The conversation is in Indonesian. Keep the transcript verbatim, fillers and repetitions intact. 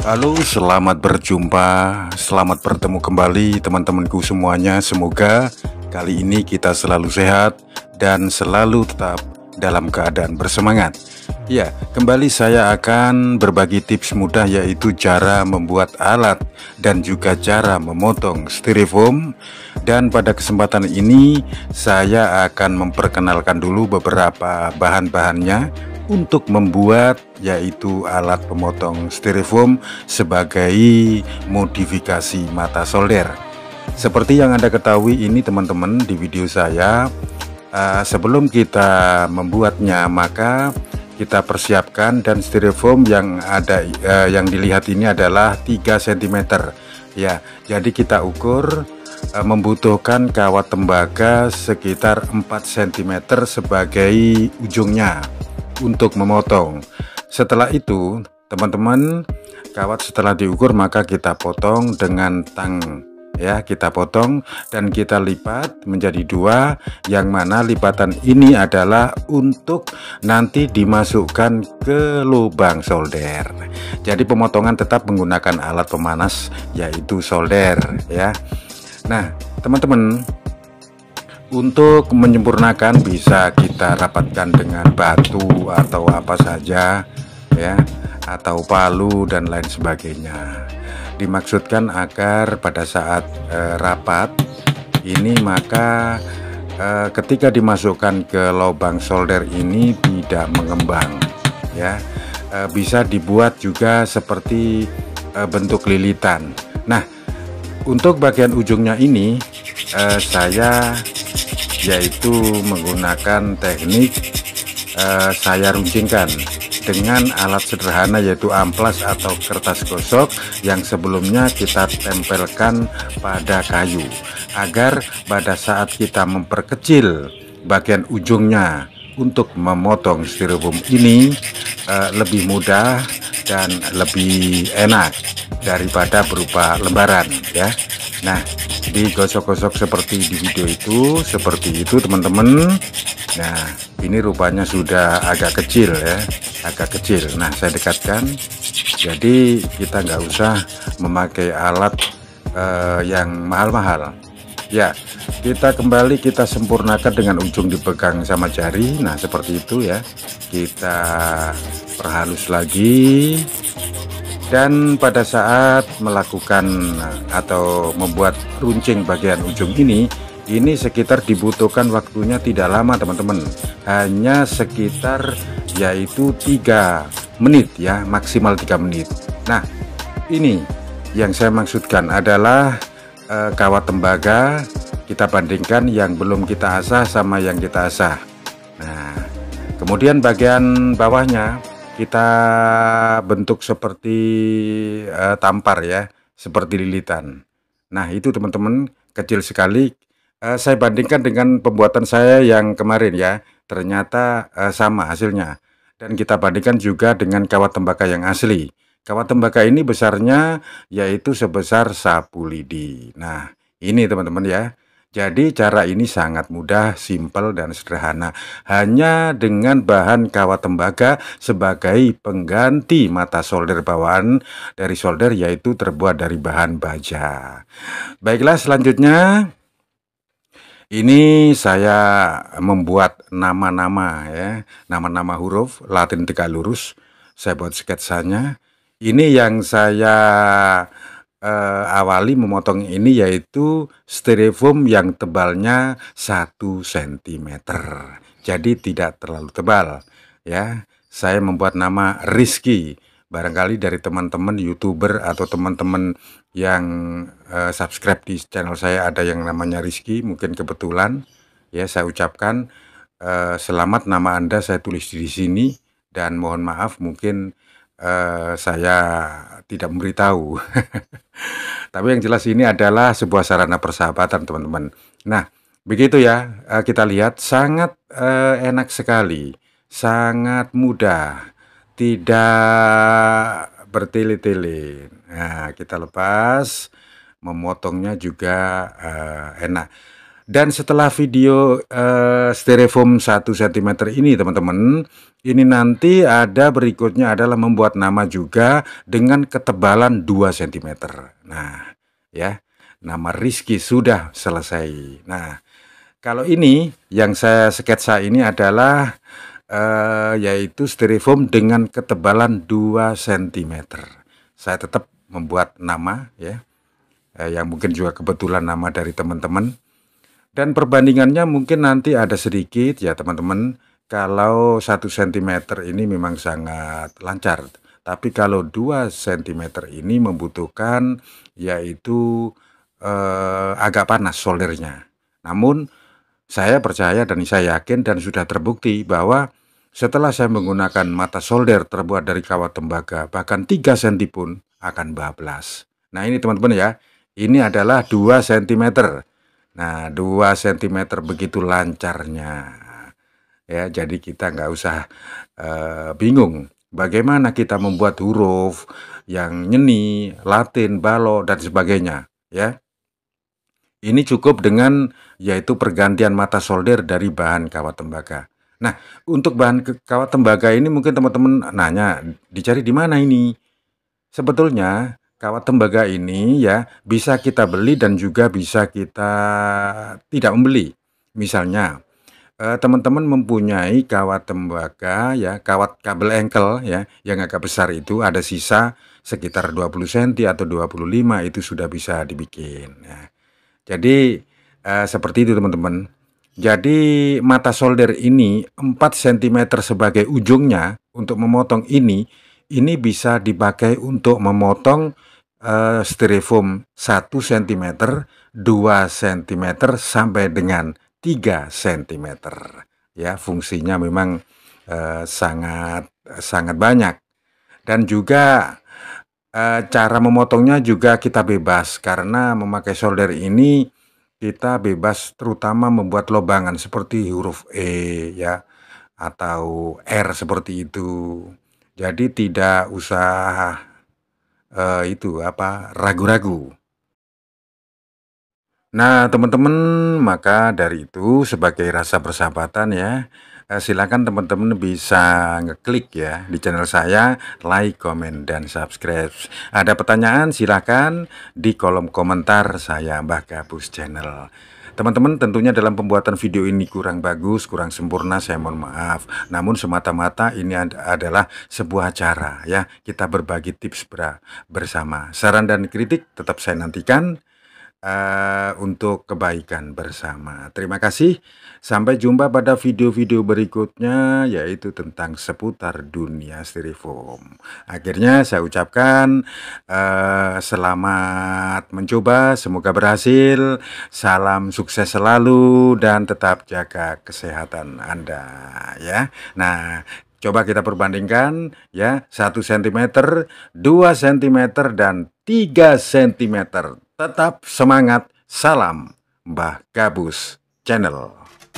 Halo, selamat berjumpa, selamat bertemu kembali teman-temanku semuanya. Semoga kali ini kita selalu sehat dan selalu tetap dalam keadaan bersemangat. Ya, kembali saya akan berbagi tips mudah, yaitu cara membuat alat dan juga cara memotong styrofoam. Dan pada kesempatan ini saya akan memperkenalkan dulu beberapa bahan-bahannya untuk membuat yaitu alat pemotong styrofoam sebagai modifikasi mata solder. Seperti yang Anda ketahui ini teman-teman, di video saya uh, sebelum kita membuatnya maka kita persiapkan, dan styrofoam yang ada uh, yang dilihat ini adalah tiga sentimeter ya. Jadi kita ukur uh, membutuhkan kawat tembaga sekitar empat sentimeter sebagai ujungnya untuk memotong. Setelah itu teman-teman, kawat setelah diukur maka kita potong dengan tang ya, kita potong dan kita lipat menjadi dua, yang mana lipatan ini adalah untuk nanti dimasukkan ke lubang solder. Jadi pemotongan tetap menggunakan alat pemanas yaitu solder ya. Nah teman-teman, untuk menyempurnakan bisa kita rapatkan dengan batu atau apa saja ya, atau palu dan lain sebagainya. Dimaksudkan agar pada saat e, rapat ini maka e, ketika dimasukkan ke lubang solder ini tidak mengembang ya. E, bisa dibuat juga seperti e, bentuk lilitan. Nah, untuk bagian ujungnya ini e, saya yaitu menggunakan teknik uh, saya runcingkan dengan alat sederhana yaitu amplas atau kertas gosok yang sebelumnya kita tempelkan pada kayu, agar pada saat kita memperkecil bagian ujungnya untuk memotong styrofoam ini uh, lebih mudah dan lebih enak daripada berupa lembaran ya. Nah, digosok-gosok seperti di video itu, seperti itu teman-teman. Nah, ini rupanya sudah agak kecil ya, agak kecil. Nah, saya dekatkan. Jadi kita nggak usah memakai alat uh, yang mahal-mahal. Ya, kita kembali kita sempurnakan dengan ujung dipegang sama jari. Nah, seperti itu ya. Kita perhalus lagi. Dan pada saat melakukan atau membuat runcing bagian ujung ini, ini sekitar dibutuhkan waktunya tidak lama teman-teman, hanya sekitar yaitu tiga menit ya, maksimal tiga menit. Nah, ini yang saya maksudkan adalah eh, kawat tembaga. Kita bandingkan yang belum kita asah sama yang kita asah. Nah, kemudian bagian bawahnya kita bentuk seperti uh, tampar ya, seperti lilitan. Nah itu teman-teman, kecil sekali. uh, Saya bandingkan dengan pembuatan saya yang kemarin ya, ternyata uh, sama hasilnya. Dan kita bandingkan juga dengan kawat tembaga yang asli. Kawat tembaga ini besarnya yaitu sebesar sapu lidi. Nah ini teman-teman ya. Jadi cara ini sangat mudah, simpel dan sederhana. Hanya dengan bahan kawat tembaga sebagai pengganti mata solder bawaan dari solder, yaitu terbuat dari bahan baja. Baiklah, selanjutnya ini saya membuat nama-nama ya, nama-nama huruf Latin tegak lurus. Saya buat sketsanya. Ini yang saya Uh, awali memotong ini yaitu styrofoam yang tebalnya satu sentimeter, jadi tidak terlalu tebal ya. Saya membuat nama Rizky, barangkali dari teman-teman YouTuber atau teman-teman yang uh, subscribe di channel saya ada yang namanya Rizky, mungkin kebetulan ya. Saya ucapkan uh, selamat, nama Anda saya tulis di sini, dan mohon maaf mungkin Uh, saya tidak memberitahu. Tapi yang jelas ini adalah sebuah sarana persahabatan teman-teman. Nah begitu ya, uh, kita lihat sangat uh, enak sekali, sangat mudah, tidak bertele-tele. Nah kita lepas, memotongnya juga uh, enak. Dan setelah video uh, styrofoam satu sentimeter ini teman-teman, ini nanti ada berikutnya adalah membuat nama juga dengan ketebalan dua sentimeter. Nah, ya, nama Rizky sudah selesai. Nah, kalau ini yang saya sketsa ini adalah uh, yaitu styrofoam dengan ketebalan dua sentimeter. Saya tetap membuat nama ya, uh, yang mungkin juga kebetulan nama dari teman-teman. Dan perbandingannya mungkin nanti ada sedikit ya teman-teman. Kalau satu sentimeter ini memang sangat lancar. Tapi kalau dua sentimeter ini membutuhkan yaitu eh, agak panas soldernya. Namun saya percaya dan saya yakin dan sudah terbukti bahwa setelah saya menggunakan mata solder terbuat dari kawat tembaga bahkan tiga sentimeter pun akan bablas. Nah ini teman-teman ya, ini adalah dua sentimeter. Nah, dua sentimeter begitu lancarnya. Ya, jadi kita nggak usah uh, bingung bagaimana kita membuat huruf yang nyeni, Latin, balok dan sebagainya, ya. Ini cukup dengan yaitu pergantian mata solder dari bahan kawat tembaga. Nah, untuk bahan kawat tembaga ini mungkin teman-teman nanya, dicari di mana ini? Sebetulnya kawat tembaga ini ya bisa kita beli dan juga bisa kita tidak membeli. Misalnya teman-teman eh, mempunyai kawat tembaga ya, kawat kabel engkel ya yang agak besar itu ada sisa sekitar dua puluh sentimeter atau dua puluh lima itu sudah bisa dibikin ya. Jadi eh, seperti itu teman-teman. Jadi mata solder ini empat sentimeter sebagai ujungnya untuk memotong ini. Ini bisa dipakai untuk memotong uh, styrofoam satu sentimeter, dua sentimeter sampai dengan tiga sentimeter. Ya, fungsinya memang uh, sangat sangat banyak. Dan juga uh, cara memotongnya juga kita bebas karena memakai solder ini kita bebas terutama membuat lobangan seperti huruf E ya atau R seperti itu. Jadi tidak usah uh, itu apa ragu-ragu. Nah, teman-teman, maka dari itu sebagai rasa persahabatan ya, eh, silakan teman-teman bisa ngeklik ya di channel saya, like, komen, dan subscribe. Ada pertanyaan silakan di kolom komentar saya Mbah Gabus Channel. Teman-teman, tentunya dalam pembuatan video ini kurang bagus, kurang sempurna, saya mohon maaf. Namun semata-mata ini adalah sebuah cara ya, kita berbagi tips bersama. Saran dan kritik tetap saya nantikan uh, untuk kebaikan bersama. Terima kasih. Sampai jumpa pada video-video berikutnya, yaitu tentang seputar dunia styrofoam. Akhirnya saya ucapkan uh, selamat mencoba, semoga berhasil. Salam sukses selalu dan tetap jaga kesehatan Anda ya. Nah, coba kita perbandingkan ya, satu sentimeter, dua sentimeter dan tiga sentimeter. Tetap semangat, salam Mbah Gabus Channel.